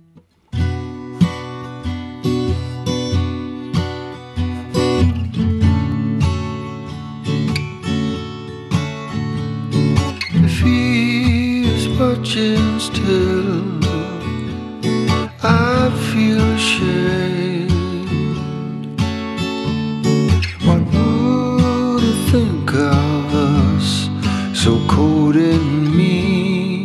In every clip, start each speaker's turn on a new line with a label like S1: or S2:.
S1: If he is watching still, I feel ashamed. What would he think of us, so cold and mean?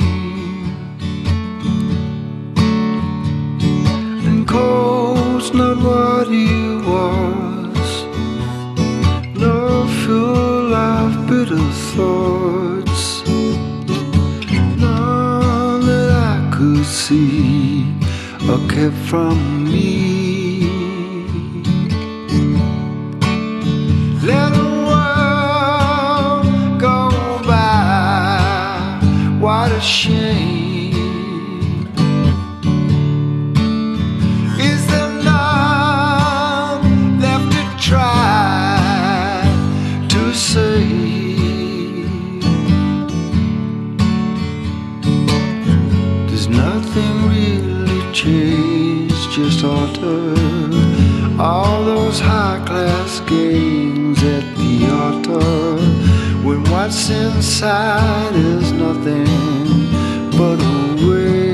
S1: And cold's not what he was, nor full of bitter thoughts, none that I could see or kept from me. Let the world go by, what a shame. Is there none left to try to save? There's nothing really changed, just altered. All those high-class games at the altar, when what's inside is nothing but a waste.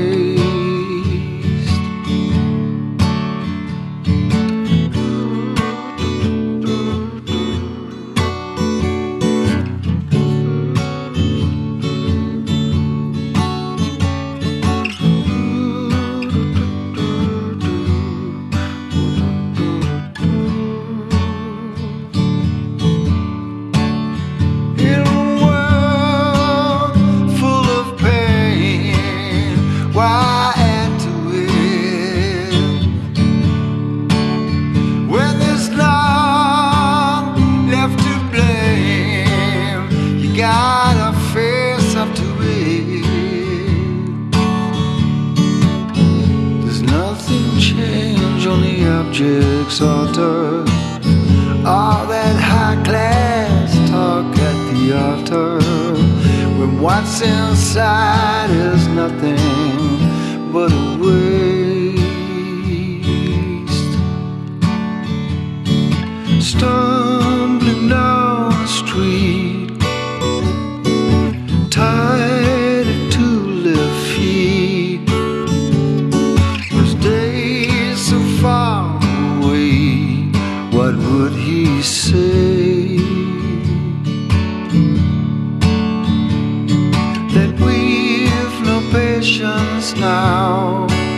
S1: Gotta face up to it. There's nothing changed on the objects altar. All that high class talk at the altar, when what's inside is nothing but a waste. Stumbling down the street, tied to two left feet, those days so far away, what would he say? That we've no patience now,